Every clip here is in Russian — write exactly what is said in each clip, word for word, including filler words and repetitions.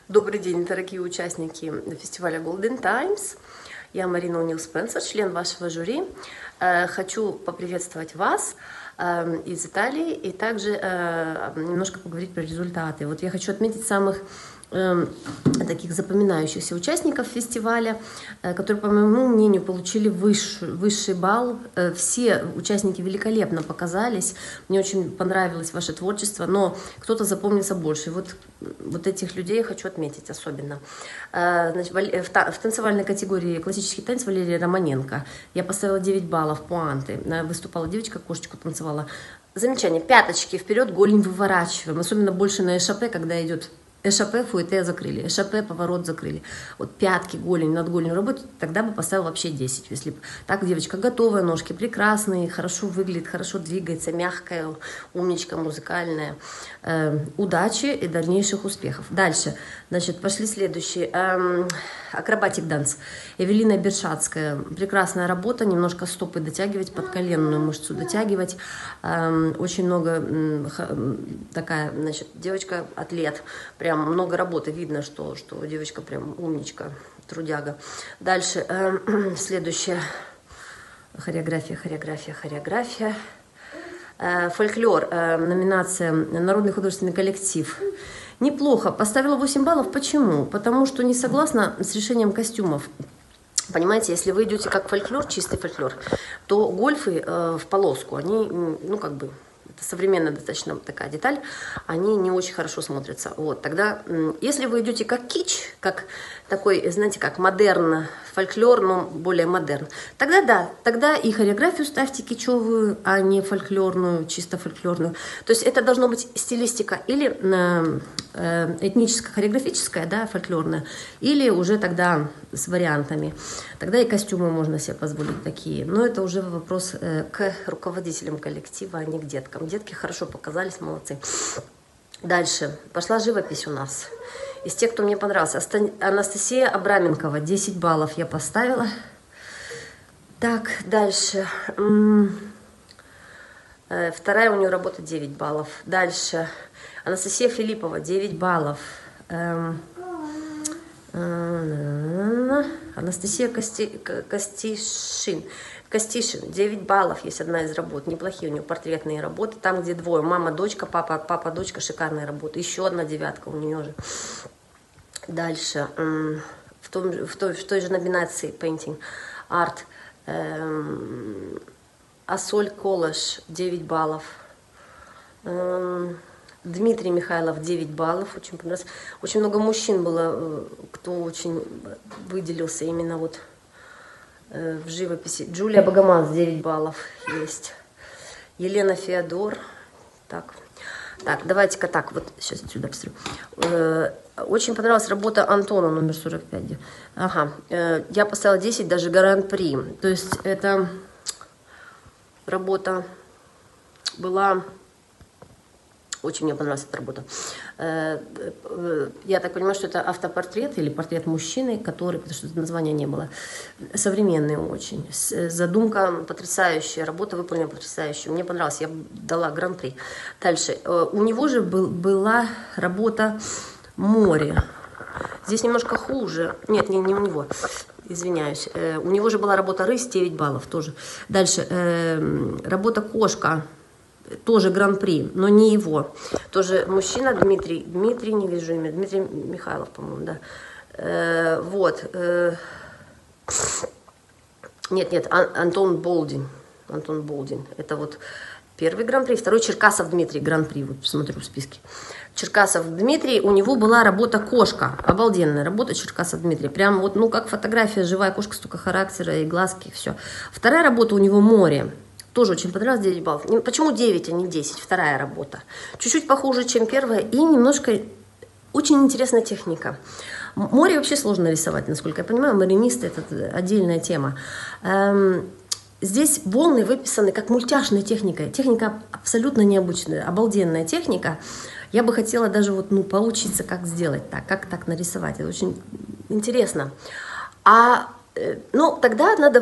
Добрый день, дорогие участники фестиваля Golden Times. Я Марина О'Нил Спенсер, член вашего жюри. Хочу поприветствовать вас из Италии и также немножко поговорить про результаты. Вот я хочу отметить самых таких запоминающихся участников фестиваля, которые, по моему мнению, получили высший, высший балл. Все участники великолепно показались. Мне очень понравилось ваше творчество, но кто-то запомнится больше. Вот, вот этих людей я хочу отметить особенно. Значит, в танцевальной категории классический танец Валерия Романенко я поставила девять баллов пуанты. Выступала девочка, кошечку танцевала. Замечание. Пяточки вперед, голень выворачиваем. Особенно больше на эшапе, когда идет эшапе, фуэте закрыли, эшапе, поворот закрыли. Вот пятки, голень, над голенью работают, тогда бы поставил вообще десять. Если бы так, девочка готовая, ножки прекрасные, хорошо выглядит, хорошо двигается, мягкая, умничка, музыкальная. Э, удачи и дальнейших успехов. Дальше, значит, пошли следующие. Эм, акробатик данс. Эвелина Бершатская. Прекрасная работа, немножко стопы дотягивать, подколенную мышцу дотягивать. Эм, очень много, эм, такая, значит, девочка-атлет. Прям много работы, видно, что, что девочка прям умничка, трудяга. Дальше, э, следующая хореография, хореография, хореография. Э, фольклор, э, номинация «Народный художественный коллектив». Неплохо, поставила восемь баллов. Почему? Потому что не согласна с решением костюмов. Понимаете, если вы идете как фольклор, чистый фольклор, то гольфы э, в полоску, они, ну, как бы... Это современная достаточно такая деталь, они не очень хорошо смотрятся. Вот, тогда, если вы идете как кич, как такой, знаете, как модерн, фольклор, но более модерн, тогда да, тогда и хореографию ставьте кичевую, а не фольклорную, чисто фольклорную. То есть это должно быть стилистика или э, этническая, хореографическая, да, фольклорная, или уже тогда с вариантами. Тогда и костюмы можно себе позволить такие. Но это уже вопрос э, к руководителям коллектива, а не к деткам. Детки хорошо показались, молодцы. Дальше. Пошла живопись у нас. Из тех, кто мне понравился. Анастасия Абраменкова. десять баллов я поставила. Так, дальше. Вторая у нее работа девять баллов. Дальше. Анастасия Филиппова. девять баллов. Анастасия Кости... Костишин. Костишин, девять баллов, есть одна из работ, неплохие у нее портретные работы, там, где двое, мама, дочка, папа, папа, дочка, шикарная работа, еще одна девятка у нее же. Дальше, в, том, в, той, в той же номинации Painting Art, эм, Асоль Колаш, девять баллов, эм, Дмитрий Михайлов, девять баллов, очень понравилось. Очень много мужчин было, кто очень выделился именно вот в живописи. Джулия Богомаз, девять баллов есть. Елена Феодор. Так, так давайте-ка так, вот сейчас отсюда посмотрю. Очень понравилась работа Антона, номер сорок пять. Ага, я поставила десять, даже гран-при. То есть эта работа была... Очень мне понравилась эта работа. Я так понимаю, что это автопортрет или портрет мужчины, который, потому что названия не было, современный очень. Задумка потрясающая, работа выполнена потрясающая. Мне понравилось, я дала гран-при. Дальше. У него же был, была работа «Море». Здесь немножко хуже. Нет, не, не у него. Извиняюсь. У него же была работа «Рысь», девять баллов тоже. Дальше. Работа «Кошка». Тоже гран-при, но не его. Тоже мужчина Дмитрий. Дмитрий, не вижу имя. Дмитрий Михайлов, по-моему, да. Э, вот. Э, нет, нет, Ан Антон Болдин. Антон Болдин. Это вот первый гран-при. Второй Черкасов Дмитрий, гран-при. Вот посмотрю в списке. Черкасов Дмитрий, у него была работа «Кошка». Обалденная работа Черкасов Дмитрий. Прям вот, ну, как фотография, живая кошка, столько характера и глазки, все. Вторая работа у него «Море». Тоже очень понравилось, девять баллов. Почему девять, а не десять? Вторая работа. Чуть-чуть похуже, чем первая. И немножко очень интересная техника. Море вообще сложно рисовать, насколько я понимаю. Маринисты – это отдельная тема. Эм, здесь волны выписаны как мультяшная техника. Техника абсолютно необычная, обалденная техника. Я бы хотела даже вот, ну, поучиться, как сделать так, как так нарисовать. Это очень интересно. А, э, ну, тогда надо...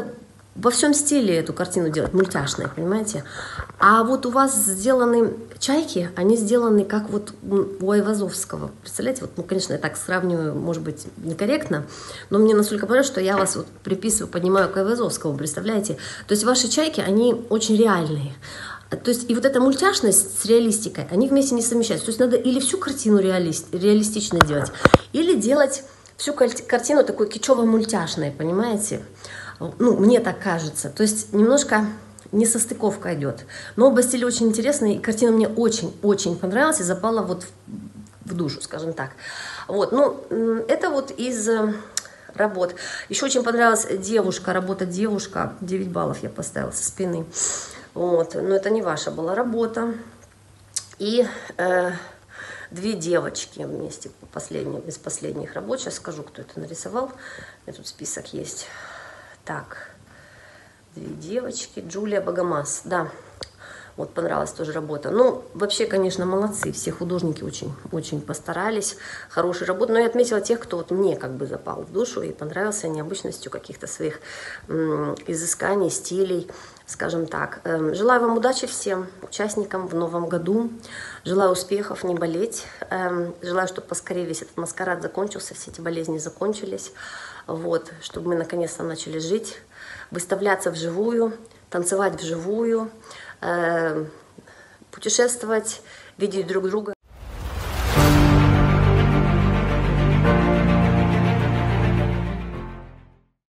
во всем стиле эту картину делать, мультяшной, понимаете? А вот у вас сделаны чайки, они сделаны как вот у Айвазовского. Представляете, вот, ну, конечно, я так сравниваю, может быть, некорректно, но мне настолько понравилось, что я вас вот приписываю, поднимаю к Айвазовскому, представляете? То есть ваши чайки, они очень реальные. То есть и вот эта мультяшность с реалистикой, они вместе не совмещаются. То есть надо или всю картину реалист, реалистично делать, или делать всю картину такой кичево-мультяшной, понимаете? Ну, мне так кажется. То есть немножко несостыковка идет. Но оба стиля очень интересные, и картина мне очень-очень понравилась и запала вот в, в душу, скажем так. Вот, ну, это вот из работ. Еще очень понравилась девушка, работа девушка, девять баллов я поставила со спины. Вот, но это не ваша была работа. И э, две девочки вместе, последние, из последних работ. Сейчас скажу, кто это нарисовал. У меня тут список есть. Так, две девочки. Джулия Богомаз, да. Вот понравилась тоже работа. Ну, вообще, конечно, молодцы. Все художники очень, очень постарались. Хорошая работа. Но я отметила тех, кто вот мне как бы запал в душу и понравился необычностью каких-то своих м, изысканий, стилей, скажем так. Эм, желаю вам удачи всем участникам в новом году. Желаю успехов, не болеть. Эм, желаю, чтобы поскорее весь этот маскарад закончился, все эти болезни закончились. Вот, чтобы мы наконец-то начали жить, выставляться вживую, танцевать вживую, путешествовать, видеть друг друга.